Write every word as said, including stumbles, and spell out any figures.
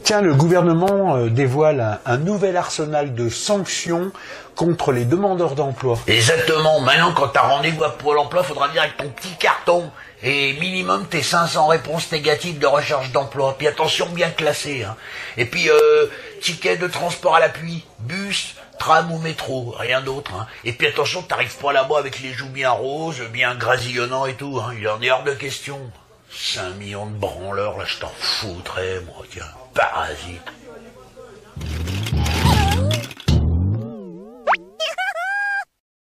Tiens, le gouvernement euh, dévoile un, un nouvel arsenal de sanctions contre les demandeurs d'emploi. Exactement. Maintenant, quand t'as rendez-vous à Pôle emploi, faudra venir avec ton petit carton. Et minimum, tes cinq cents réponses négatives de recherche d'emploi. Puis attention, bien classé. Hein. Et puis, euh, ticket de transport à l'appui, bus, tram ou métro, rien d'autre. Hein. Et puis attention, t'arrives pas là-bas avec les joues bien roses, bien grasillonnants et tout. Hein. Il en est hors de question. cinq millions de branleurs, là, je t'en foutrais, moi, tiens. Parasite.